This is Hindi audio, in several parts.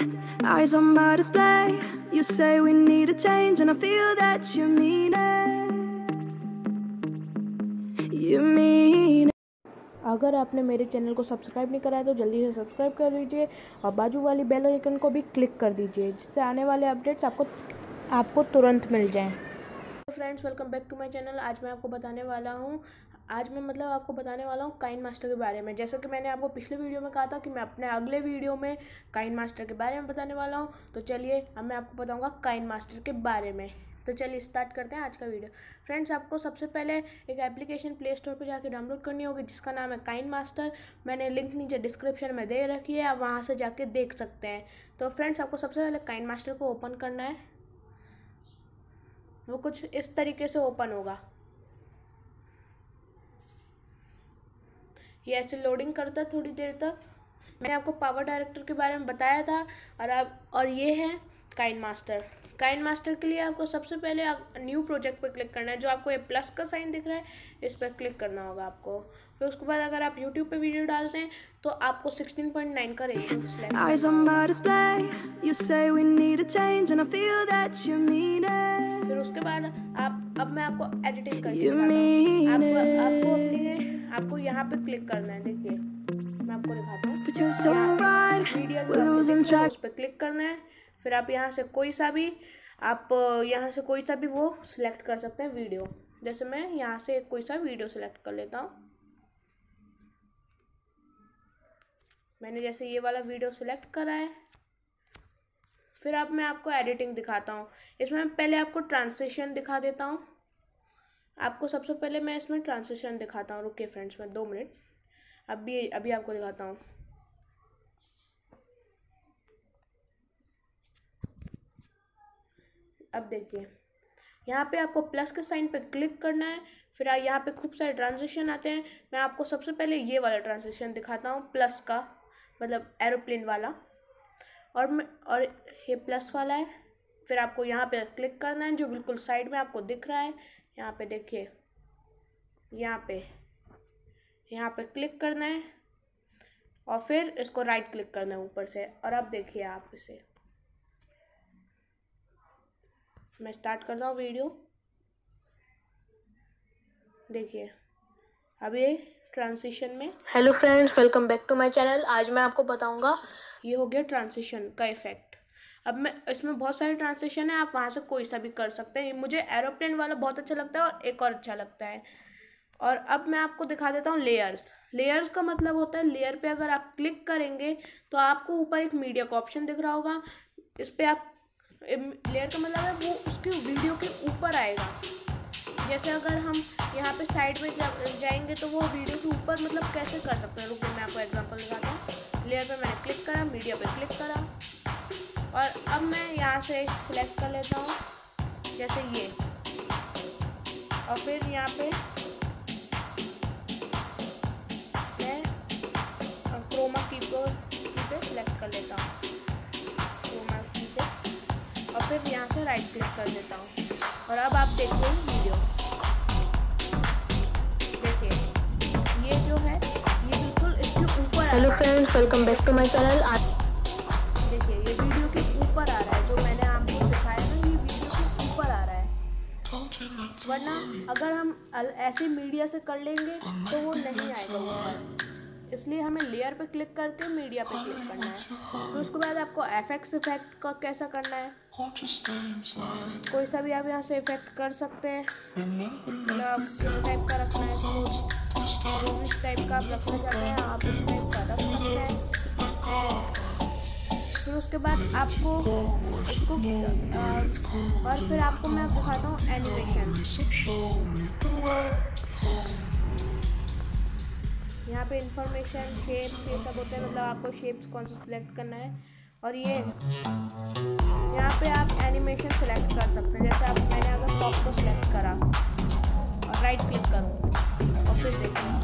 eyes on my display. You say we need a change and I feel that you mean it. You mean it. अगर आपने मेरे चैनल को सब्सक्राइब नहीं करा है तो जल्दी से सब्सक्राइब कर दीजिए और बाजू वाली बेल आइकन को भी क्लिक कर दीजिए, जिससे आने वाले अपडेट्स आपको तुरंत मिल जाएं। तो friends, welcome back to my channel. आज मैं आपको बताने वाला हूँ काइन मास्टर के बारे में। जैसा कि मैंने आपको पिछले वीडियो में कहा था कि मैं अपने अगले वीडियो में काइन मास्टर के बारे में बताने वाला हूँ, तो चलिए अब मैं आपको बताऊँगा काइन मास्टर के बारे में। तो चलिए स्टार्ट करते हैं आज का वीडियो। फ्रेंड्स, आपको सबसे पहले एक एप्लीकेशन प्ले स्टोर पर जाके डाउनलोड करनी होगी जिसका नाम है काइन मास्टर। मैंने लिंक नीचे डिस्क्रिप्शन में दे रखी है, आप वहाँ से जाके देख सकते हैं। तो फ्रेंड्स, आपको सबसे पहले काइन मास्टर को ओपन करना है। वो कुछ इस तरीके से ओपन होगा। ये ऐसे लोडिंग करता है थोड़ी देर तक। मैंने आपको पावर डायरेक्टर के बारे में बताया था और ये है काइन मास्टर। काइन मास्टर के लिए आपको सबसे पहले न्यू प्रोजेक्ट पर क्लिक करना है। जो आपको ये प्लस का साइन दिख रहा है, इस पर क्लिक करना होगा आपको। फिर उसके बाद अगर आप यूट्यूब पे वीडियो डालते हैं तो आपको 16:9 का रेशियो सिलेक्ट करना होगा। फिर उसके बाद अब मैं आपको एडिटिंग करके आपको यहाँ पे क्लिक करना है। देखिए, मैं आपको दिखाता हूँ। उस पर क्लिक करना है। फिर आप यहाँ से कोई सा भी वो सिलेक्ट कर सकते हैं वीडियो। जैसे मैं यहाँ से कोई सा वीडियो सिलेक्ट कर लेता हूँ। मैंने जैसे ये वाला वीडियो सिलेक्ट करा है। फिर अब मैं आपको एडिटिंग दिखाता हूँ। इसमें पहले आपको ट्रांसलेशन दिखा देता हूँ। आपको सबसे पहले मैं इसमें ट्रांसलेशन दिखाता हूँ। रुकिए फ्रेंड्स, मैं 2 मिनट अभी आपको दिखाता हूँ। अब देखिए, यहाँ पे आपको प्लस के साइन पे क्लिक करना है। फिर यहाँ पे खूब सारे ट्रांजिशन आते हैं। मैं आपको सबसे पहले ये वाला ट्रांजिशन दिखाता हूँ, प्लस का, मतलब एरोप्लेन वाला। और ये प्लस वाला है। फिर आपको यहाँ पे क्लिक करना है, जो बिल्कुल साइड में आपको दिख रहा है। यहाँ पे देखिए, यहाँ पे क्लिक करना है और फिर इसको राइट क्लिक करना है ऊपर से। और अब देखिए, आप इसे मैं स्टार्ट करता हूँ वीडियो। देखिए, अब ये ट्रांजिशन में। Hello friends, welcome back to my channel. आज मैं आपको बताऊंगा, ये हो गया ट्रांजिशन का इफेक्ट। अब मैं इसमें बहुत सारे ट्रांजिशन है, आप वहाँ से कोई सा भी कर सकते हैं। मुझे एरोप्लेन वाला बहुत अच्छा लगता है और एक और अच्छा लगता है। और अब मैं आपको दिखा देता हूँ लेयर्स का मतलब होता है, लेयर पे अगर आप क्लिक करेंगे तो आपको ऊपर एक मीडिया का ऑप्शन दिख रहा होगा। इस पर आप लेयर का मतलब है वो उसके वीडियो के ऊपर आएगा। जैसे अगर हम यहाँ पे साइड में जाएंगे तो वो वीडियो के ऊपर मतलब कैसे कर सकते हैं। रुकिए, मैं आपको एग्जांपल दिखाता हूँ। लेयर पे मैंने क्लिक करा, मीडिया पे क्लिक करा और अब मैं यहाँ से सिलेक्ट कर लेता हूँ, जैसे ये। और फिर यहाँ पे मैं क्रोमा की पे सिलेक्ट कर लेता हूँ, क्रोमा की पे। और फिर यहाँ से राइट क्लिक कर देता हूँ। और अब आप देखिए वीडियो, देखिए ये जो है ये बिल्कुल इसके ऊपर। Hello friends, welcome back to my channel. देखिए, ये वीडियो के ऊपर आ रहा है। जो मैंने आपको दिखाया ना, ये वीडियो के ऊपर आ रहा है। वरना अगर हम ऐसे मीडिया से कर लेंगे तो वो नहीं आएगा ऊपर। इसलिए हमें लेयर पे क्लिक करके मीडिया पे क्लिक करना है। फिर उसके बाद आपको एफएक्स इफेक्ट का कैसा करना है, कोई सा भी आप यहाँ से इफेक्ट कर सकते हैं। मतलब इस टाइप का रखना है इसको, जो इस टाइप का आप रखना चाहते हैं आप इस टाइप का रख सकते हैं। फिर उसके बाद आपको इसको और फिर आपको मैं दिखाता हूँ एनिमेशन। यहाँ पे इंफॉर्मेशन, शेप्स, ये सब होते हैं। मतलब आपको शेप्स कौन सा सिलेक्ट करना है। और ये यहाँ पे आप एनिमेशन सिलेक्ट कर सकते हैं। जैसे मैंने अगर टॉप को सिलेक्ट करा और राइट क्लिक करूँ और फिर देखिए,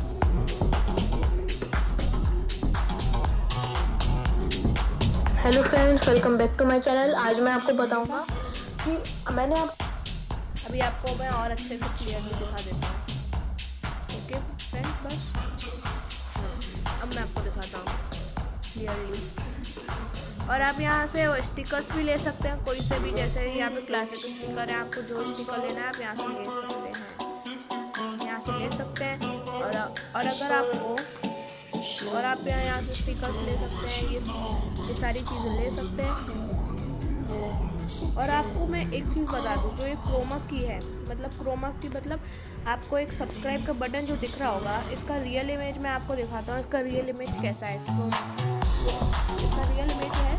hello friends, welcome back to my channel. आज मैं आपको बताऊंगा कि अभी आपको मैं और अच्छे से क्लियरली दिखा देता हूँ। ओके फ्रेंड्स, बस अब मैं आपको दिखाता हूँ क्लियरली। और आप यहाँ से स्टिकर्स भी ले सकते हैं कोई से भी, जैसे यहाँ पे क्लासिक स्टिकर है, आपको जो स्टिकर लेना है आप यहाँ से ले सकते हैं, यहाँ से ले सकते हैं। और अगर आपको और आप यहाँ से स्टिकर्स ले सकते हैं, ये सारी चीज़ें ले सकते हैं। और आपको मैं एक चीज़ बता दूँ, जो ये क्रोमा की है, मतलब आपको एक सब्सक्राइब का बटन जो दिख रहा होगा, इसका रियल इमेज मैं आपको दिखाता हूँ। इसका रियल इमेज कैसा है, इसका रियल इमेज है,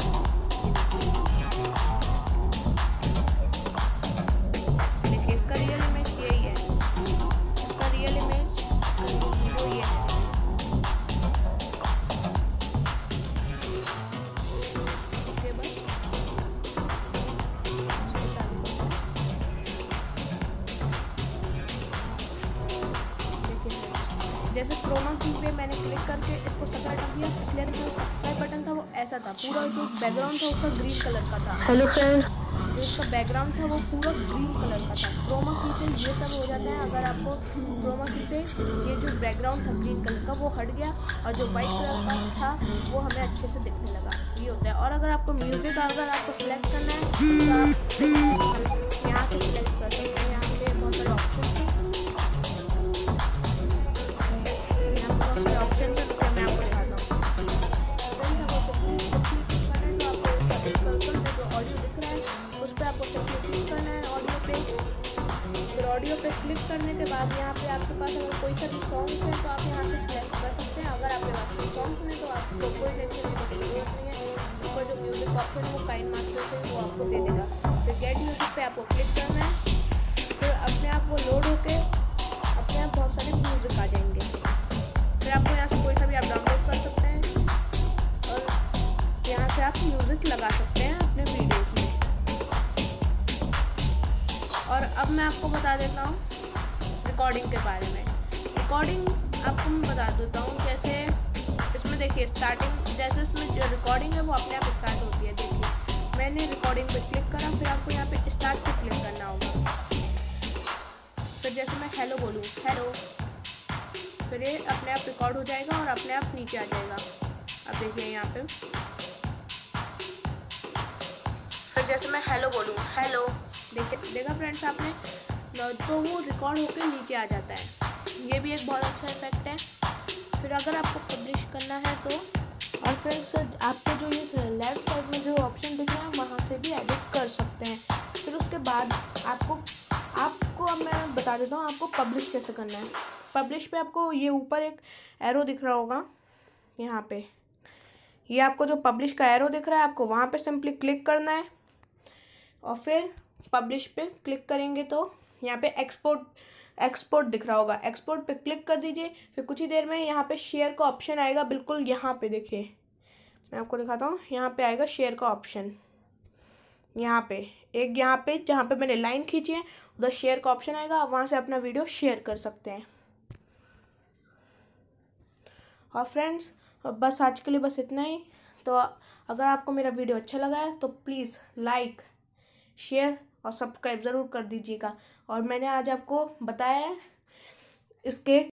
देखिए इसका रियल इमेज यही है, इसका रियल इमेज, इसका वीडियो ये है। ओके बस जैसे क्रोमा की पे मैंने क्लिक करके इसको सकल कर दिया, इसलिए जो सब्सक्राइब बटन था वो ऐसा था, पूरा जो बैकग्राउंड था उसका ग्रीन कलर का था। हेलो फ्रेंड्स, जो इसका बैकग्राउंड था वो पूरा ग्रीन कलर का था। क्रोमा की से ये सब हो जाता है, अगर आपको क्रोमा की से ये जो बैकग्राउंड था ग्रीन कलर का वो हट गया और जो वाइट कलर का था वो हमें अच्छे से दिखने लगा, ये होता है। और अगर आपको म्यूज़िक अगर आपको सिलेक्ट करना है तो आप यहाँ से सिलेक्ट कर सकते हैं, यहाँ पे बहुत सारे ऑप्शन हैं, ऑप्शन से तो मैं आपको दिखाता हूँ। जो ऑडियो दिख रहा है उस पर आपको क्लिक करना है, ऑडियो पे। फिर ऑडियो पे क्लिक करने के बाद यहाँ पे आपके पास अगर कोई सा भी सॉन्ग्स है तो आप यहाँ से सिलेक्ट कर सकते हैं। अगर आपके पास कोई सॉन्ग्स हैं तो आपको कोई टेंशन लेने की जरूरत नहीं है, ऊपर जो म्यूजिक ऑप्शन है वो काइनमास्टर से वो आपको दे देगा। फिर गेट म्यूजिक पे आपको क्लिक करना है, फिर अपने आप वो लोड होके अपने आप बहुत सारे म्यूजिक आ जाएंगे। फिर आपको यहाँ से कोई सा भी आप डाउनलोड कर सकते हैं और यहाँ से आप म्यूज़िक लगा सकते हैं अपने वीडियोस में। और अब मैं आपको बता देता हूँ रिकॉर्डिंग के बारे में। रिकॉर्डिंग आपको मैं बता देता हूँ, जैसे इसमें देखिए स्टार्टिंग, जैसे इसमें जो रिकॉर्डिंग है वो अपने आप स्टार्ट होती है। देखिए मैंने रिकॉर्डिंग पे क्लिक करा, फिर आपको यहाँ पे स्टार्ट पे क्लिक करना होगा। फिर जैसे मैं हेलो बोलूँ, हेलो, फिर ये अपने आप रिकॉर्ड हो जाएगा और अपने आप नीचे आ जाएगा। अब देखिए यहाँ पे, फिर जैसे मैं हेलो बोलूँ, हेलो, देखिए देखा फ्रेंड्स आपने, तो वो रिकॉर्ड होकर नीचे आ जाता है। ये भी एक बहुत अच्छा इफेक्ट है। फिर अगर आपको पब्लिश करना है तो, और फ्रेंड्स आपको जो ये लेफ्ट साइड में जो ऑप्शन दिख रहा है वहाँ से भी एडिट कर सकते हैं। फिर उसके बाद आपको अब मैं बता देता हूँ आपको पब्लिश कैसे करना है। पब्लिश पे आपको ये ऊपर एक एरो दिख रहा होगा, यहाँ पे ये आपको जो पब्लिश का एरो दिख रहा है आपको वहाँ पे सिंपली क्लिक करना है और फिर पब्लिश पे क्लिक करेंगे तो यहाँ पे एक्सपोर्ट दिख रहा होगा, एक्सपोर्ट पे क्लिक कर दीजिए। फिर कुछ ही देर में यहाँ पे शेयर का ऑप्शन आएगा, बिल्कुल यहाँ पे देखिए मैं आपको दिखाता हूँ, यहाँ पे आएगा शेयर का ऑप्शन। यहाँ पे जहाँ पे मैंने लाइन खींची है उधर शेयर का ऑप्शन आएगा, आप वहाँ से अपना वीडियो शेयर कर सकते हैं। और फ्रेंड्स बस आज के लिए बस इतना ही। तो अगर आपको मेरा वीडियो अच्छा लगा है तो प्लीज़ लाइक, शेयर और सब्सक्राइब ज़रूर कर दीजिएगा। और मैंने आज आपको बताया है इसके